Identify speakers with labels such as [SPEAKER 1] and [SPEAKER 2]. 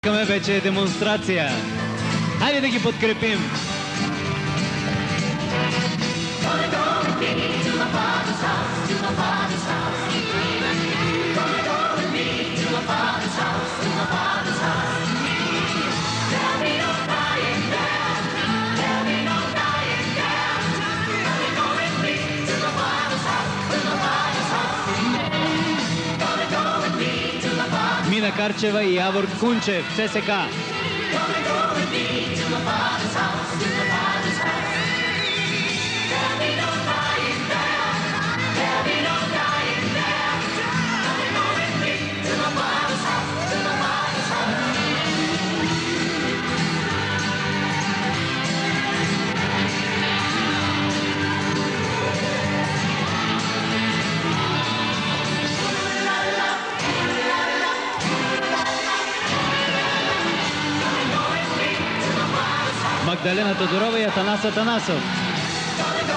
[SPEAKER 1] Искаме вече демонстрация. Хайде да ги подкрепим. Мина Карчева и Явор Кунчев, ЦСК. Магдалена Тодорова и Атанас Атанасов.